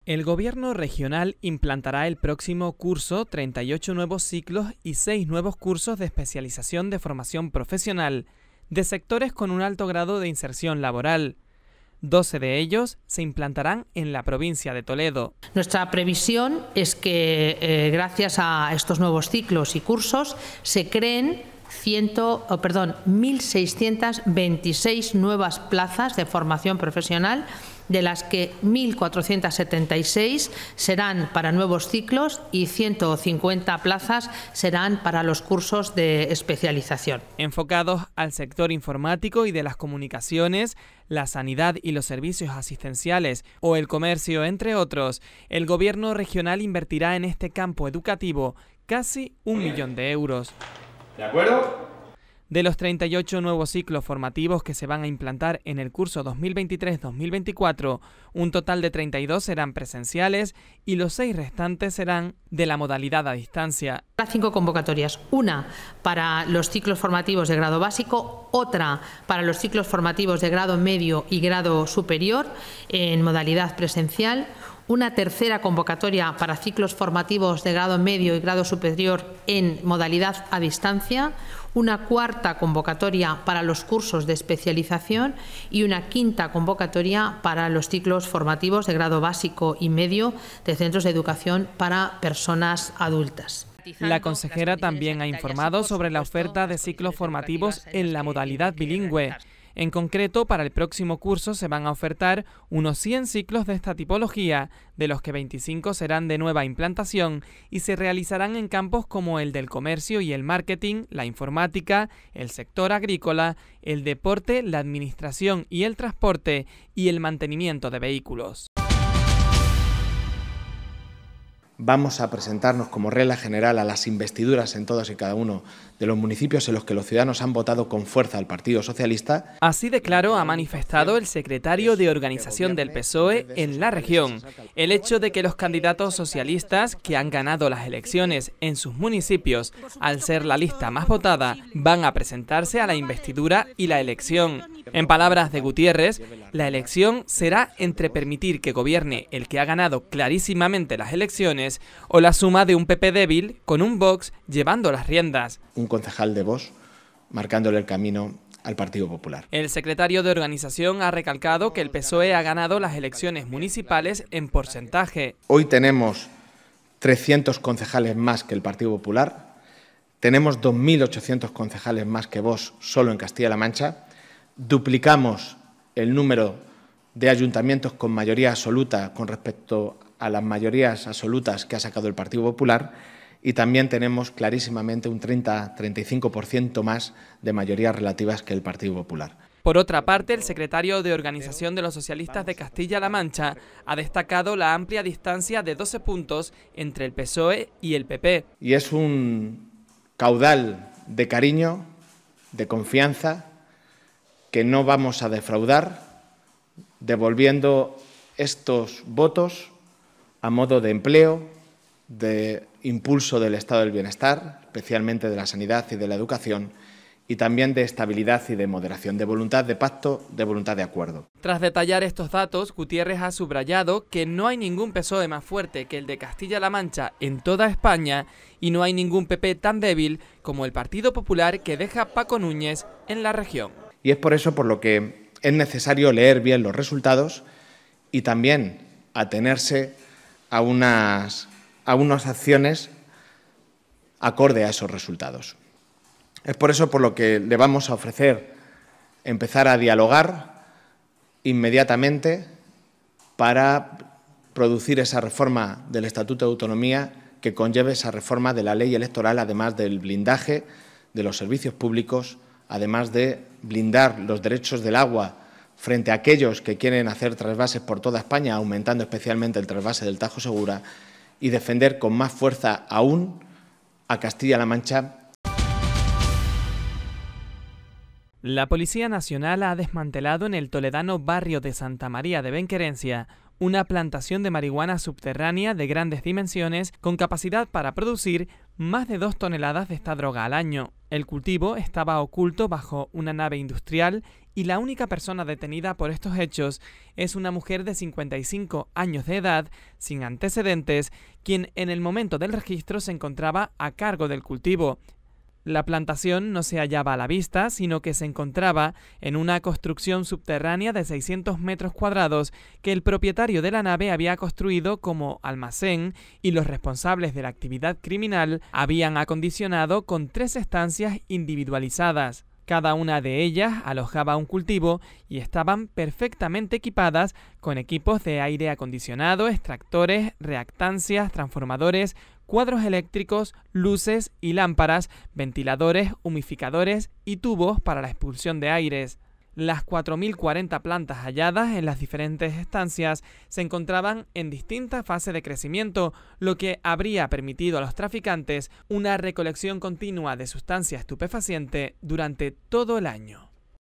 El gobierno regional implantará el próximo curso 38 nuevos ciclos y 6 nuevos cursos de especialización de formación profesional de sectores con un alto grado de inserción laboral. 12 de ellos se implantarán en la provincia de Toledo. Nuestra previsión es que gracias a estos nuevos ciclos y cursos se creen 1.626 nuevas plazas de formación profesional, de las que 1.476 serán para nuevos ciclos y 150 plazas serán para los cursos de especialización. Enfocados al sector informático y de las comunicaciones, la sanidad y los servicios asistenciales o el comercio, entre otros, el gobierno regional invertirá en este campo educativo casi 1 millón de euros. ¿De acuerdo? De los 38 nuevos ciclos formativos que se van a implantar en el curso 2023-2024, un total de 32 serán presenciales y los 6 restantes serán de la modalidad a distancia. 5 convocatorias, una para los ciclos formativos de grado básico, otra para los ciclos formativos de grado medio y grado superior en modalidad presencial, una tercera convocatoria para ciclos formativos de grado medio y grado superior en modalidad a distancia, una cuarta convocatoria para los cursos de especialización y una quinta convocatoria para los ciclos formativos de grado básico y medio de centros de educación para personas adultas. La consejera también ha informado sobre la oferta de ciclos formativos en la modalidad bilingüe. En concreto, para el próximo curso se van a ofertar unos 100 ciclos de esta tipología, de los que 25 serán de nueva implantación y se realizarán en campos como el del comercio y el marketing, la informática, el sector agrícola, el deporte, la administración y el transporte y el mantenimiento de vehículos. Vamos a presentarnos como regla general a las investiduras en todos y cada uno de los municipios en los que los ciudadanos han votado con fuerza al Partido Socialista. Así de claro ha manifestado el secretario de Organización del PSOE en la región el hecho de que los candidatos socialistas que han ganado las elecciones en sus municipios, al ser la lista más votada, van a presentarse a la investidura y la elección. En palabras de Gutiérrez, la elección será entre permitir que gobierne el que ha ganado clarísimamente las elecciones o la suma de un PP débil con un Vox llevando las riendas. Un concejal de Vox marcándole el camino al Partido Popular. El secretario de Organización ha recalcado que el PSOE ha ganado las elecciones municipales en porcentaje. Hoy tenemos 300 concejales más que el Partido Popular, tenemos 2.800 concejales más que Vox solo en Castilla-La Mancha, duplicamos el número de ayuntamientos con mayoría absoluta con respecto a las mayorías absolutas que ha sacado el Partido Popular y también tenemos clarísimamente un 30-35% más de mayorías relativas que el Partido Popular. Por otra parte, el secretario de Organización de los Socialistas de Castilla-La Mancha ha destacado la amplia distancia de 12 puntos entre el PSOE y el PP. Y es un caudal de cariño, de confianza, que no vamos a defraudar, devolviendo estos votos a modo de empleo, de impulso del estado del bienestar, especialmente de la sanidad y de la educación, y también de estabilidad y de moderación, de voluntad de pacto, de voluntad de acuerdo. Tras detallar estos datos, Gutiérrez ha subrayado que no hay ningún PSOE más fuerte que el de Castilla-La Mancha en toda España y no hay ningún PP tan débil como el Partido Popular que deja Paco Núñez en la región. Y es por eso por lo que es necesario leer bien los resultados y también atenerse a unas acciones acorde a esos resultados. Es por eso por lo que le vamos a ofrecer empezar a dialogar inmediatamente para producir esa reforma del Estatuto de Autonomía que conlleve esa reforma de la ley electoral, además del blindaje de los servicios públicos, además de blindar los derechos del agua frente a aquellos que quieren hacer trasvases por toda España, aumentando especialmente el trasvase del Tajo Segura, y defender con más fuerza aún a Castilla-La Mancha. La Policía Nacional ha desmantelado en el toledano barrio de Santa María de Benquerencia una plantación de marihuana subterránea de grandes dimensiones con capacidad para producir más de 2 toneladas de esta droga al año. El cultivo estaba oculto bajo una nave industrial y la única persona detenida por estos hechos es una mujer de 55 años de edad, sin antecedentes, quien en el momento del registro se encontraba a cargo del cultivo. La plantación no se hallaba a la vista, sino que se encontraba en una construcción subterránea de 600 metros cuadrados que el propietario de la nave había construido como almacén y los responsables de la actividad criminal habían acondicionado con 3 estancias individualizadas. Cada una de ellas alojaba un cultivo y estaban perfectamente equipadas con equipos de aire acondicionado, extractores, reactancias, transformadores, cuadros eléctricos, luces y lámparas, ventiladores, humidificadores y tubos para la expulsión de aires. Las 4.040 plantas halladas en las diferentes estancias se encontraban en distintas fases de crecimiento, lo que habría permitido a los traficantes una recolección continua de sustancia estupefaciente durante todo el año.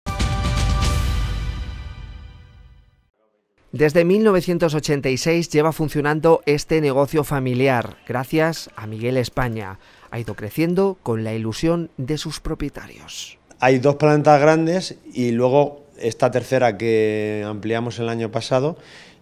Desde 1986 lleva funcionando este negocio familiar, gracias a Miguel España. Ha ido creciendo con la ilusión de sus propietarios. Hay 2 plantas grandes y luego esta tercera que ampliamos el año pasado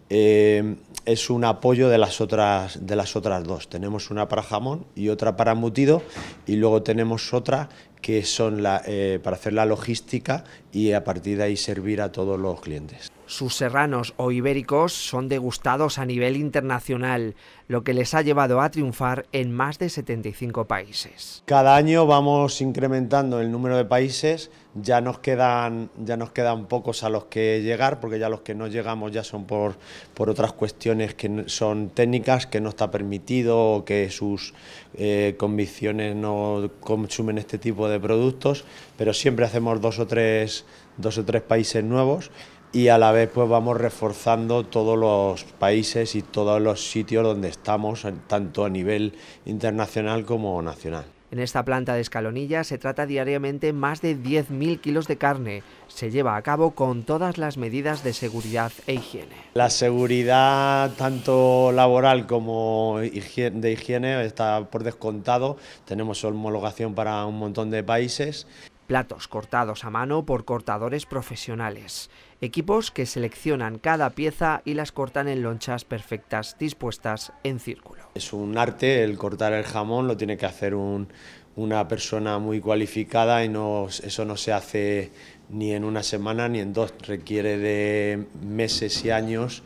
es un apoyo de las otras 2. Tenemos una para jamón y otra para embutido y luego tenemos otra que son para hacer la logística y a partir de ahí servir a todos los clientes. Sus serranos o ibéricos son degustados a nivel internacional, lo que les ha llevado a triunfar en más de 75 países. Cada año vamos incrementando el número de países, ya nos quedan pocos a los que llegar, porque ya los que no llegamos ya son por otras cuestiones que son técnicas, que no está permitido o que sus convicciones no consumen este tipo de productos, pero siempre hacemos dos o tres países nuevos. Y a la vez pues vamos reforzando todos los países y todos los sitios donde estamos, tanto a nivel internacional como nacional. En esta planta de Escalonilla se trata diariamente más de 10.000 kilos de carne. Se lleva a cabo con todas las medidas de seguridad e higiene. La seguridad tanto laboral como de higiene está por descontado. Tenemos homologación para un montón de países. Platos cortados a mano por cortadores profesionales. Equipos que seleccionan cada pieza y las cortan en lonchas perfectas dispuestas en círculo. Es un arte el cortar el jamón, lo tiene que hacer una persona muy cualificada y eso no se hace ni en una semana ni en 2, requiere de meses y años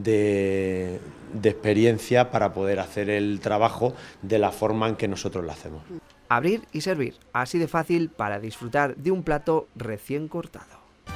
de experiencia para poder hacer el trabajo de la forma en que nosotros lo hacemos. Abrir y servir, así de fácil para disfrutar de un plato recién cortado.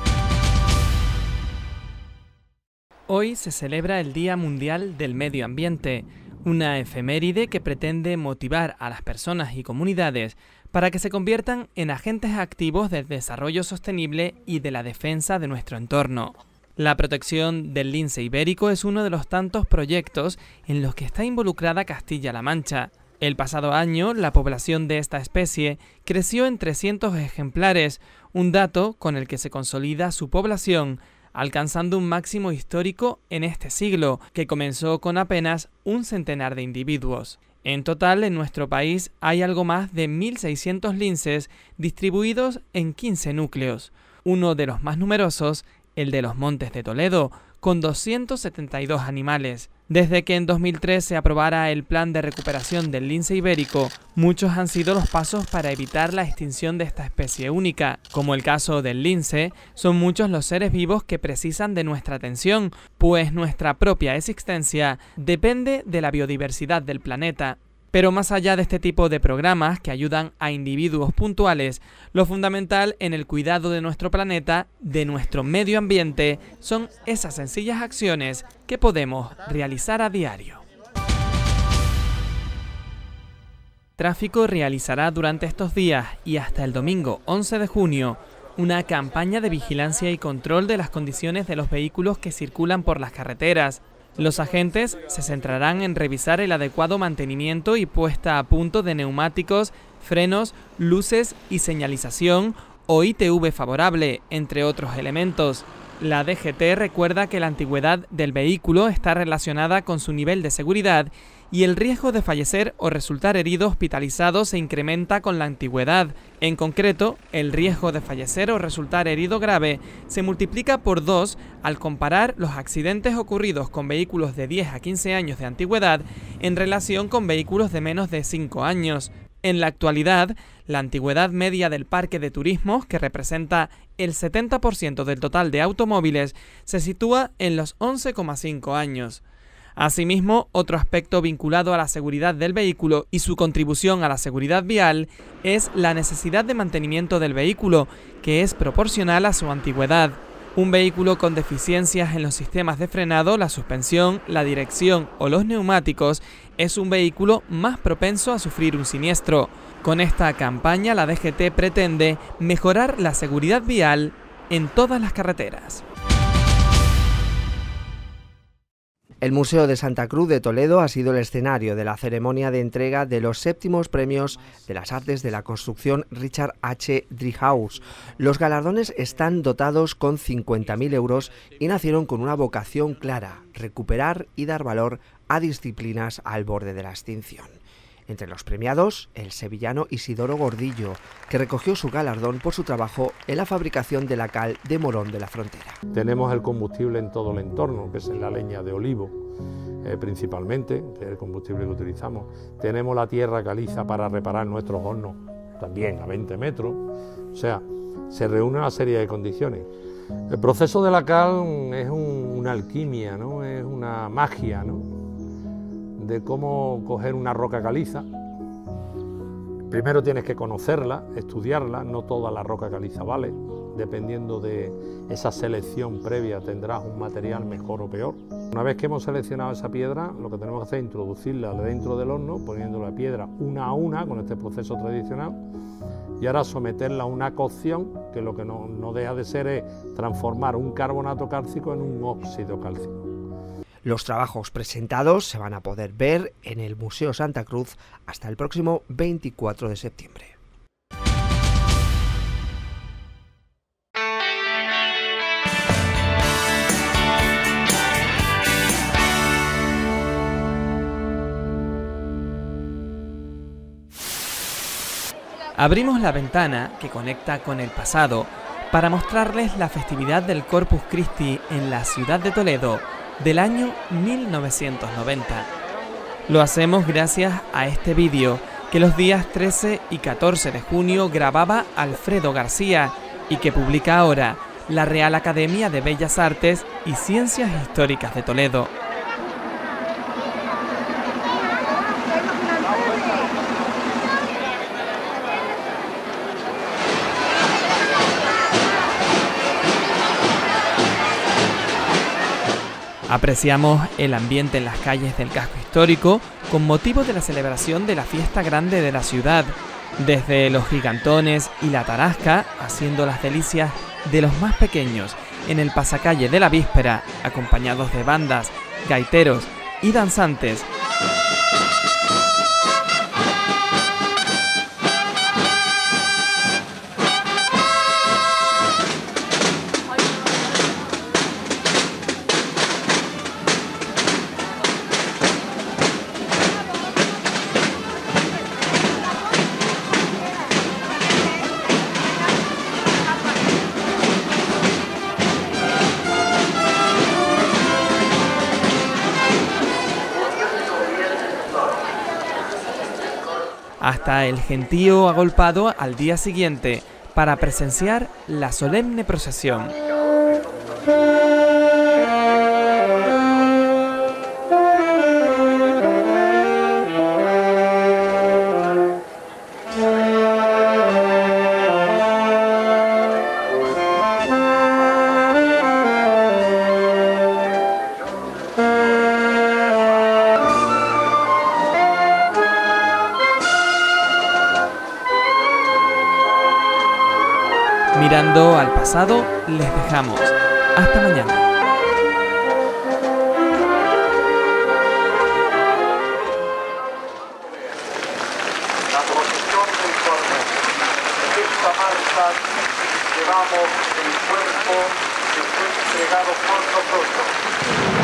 Hoy se celebra el Día Mundial del Medio Ambiente, una efeméride que pretende motivar a las personas y comunidades para que se conviertan en agentes activos del desarrollo sostenible y de la defensa de nuestro entorno. La protección del lince ibérico es uno de los tantos proyectos en los que está involucrada Castilla-La Mancha. El pasado año, la población de esta especie creció en 300 ejemplares, un dato con el que se consolida su población, alcanzando un máximo histórico en este siglo, que comenzó con apenas un centenar de individuos. En total, en nuestro país hay algo más de 1.600 linces distribuidos en 15 núcleos. Uno de los más numerosos, el de los Montes de Toledo, con 272 animales. Desde que en 2003 se aprobara el Plan de Recuperación del Lince Ibérico, muchos han sido los pasos para evitar la extinción de esta especie única. Como el caso del lince, son muchos los seres vivos que precisan de nuestra atención, pues nuestra propia existencia depende de la biodiversidad del planeta. Pero más allá de este tipo de programas que ayudan a individuos puntuales, lo fundamental en el cuidado de nuestro planeta, de nuestro medio ambiente, son esas sencillas acciones que podemos realizar a diario. Tráfico realizará durante estos días y hasta el domingo 11 de junio una campaña de vigilancia y control de las condiciones de los vehículos que circulan por las carreteras. Los agentes se centrarán en revisar el adecuado mantenimiento y puesta a punto de neumáticos, frenos, luces y señalización o ITV favorable, entre otros elementos. La DGT recuerda que la antigüedad del vehículo está relacionada con su nivel de seguridad y el riesgo de fallecer o resultar herido hospitalizado se incrementa con la antigüedad. En concreto, el riesgo de fallecer o resultar herido grave se multiplica por 2 al comparar los accidentes ocurridos con vehículos de 10 a 15 años de antigüedad en relación con vehículos de menos de 5 años. En la actualidad, la antigüedad media del parque de turismos, que representa el 70% del total de automóviles, se sitúa en los 11,5 años. Asimismo, otro aspecto vinculado a la seguridad del vehículo y su contribución a la seguridad vial es la necesidad de mantenimiento del vehículo, que es proporcional a su antigüedad. Un vehículo con deficiencias en los sistemas de frenado, la suspensión, la dirección o los neumáticos es un vehículo más propenso a sufrir un siniestro. Con esta campaña, la DGT pretende mejorar la seguridad vial en todas las carreteras. El Museo de Santa Cruz de Toledo ha sido el escenario de la ceremonia de entrega de los 7º premios de las artes de la construcción Richard H. Driehaus. Los galardones están dotados con 50.000 euros y nacieron con una vocación clara: recuperar y dar valor a disciplinas al borde de la extinción. Entre los premiados, el sevillano Isidoro Gordillo, que recogió su galardón por su trabajo en la fabricación de la cal de Morón de la Frontera. Tenemos el combustible en todo el entorno, que es la leña de olivo, principalmente, que es el combustible que utilizamos. Tenemos la tierra caliza para reparar nuestros hornos, también a 20 metros. O sea, se reúne una serie de condiciones. El proceso de la cal es una alquimia, ¿no? Es una magia, ¿no?, de cómo coger una roca caliza. Primero tienes que conocerla, estudiarla, no toda la roca caliza vale, dependiendo de esa selección previa tendrás un material mejor o peor. Una vez que hemos seleccionado esa piedra, lo que tenemos que hacer es introducirla dentro del horno, poniendo la piedra una a una con este proceso tradicional, y ahora someterla a una cocción, que lo que no deja de ser es transformar un carbonato cálcico en un óxido cálcico. Los trabajos presentados se van a poder ver en el Museo Santa Cruz hasta el próximo 24 de septiembre. Abrimos la ventana que conecta con el pasado para mostrarles la festividad del Corpus Christi en la ciudad de Toledo del año 1990. Lo hacemos gracias a este vídeo que los días 13 y 14 de junio grababa Alfredo García y que publica ahora la Real Academia de Bellas Artes y Ciencias Históricas de Toledo. Apreciamos el ambiente en las calles del casco histórico con motivo de la celebración de la fiesta grande de la ciudad, desde los gigantones y la tarasca, haciendo las delicias de los más pequeños en el pasacalle de la víspera, acompañados de bandas, gaiteros y danzantes. Hasta el gentío agolpado al día siguiente para presenciar la solemne procesión. Mirando al pasado, les dejamos. Hasta mañana. La procesión del Cordero. En esta marcha llevamos el cuerpo que fue entregado por nosotros.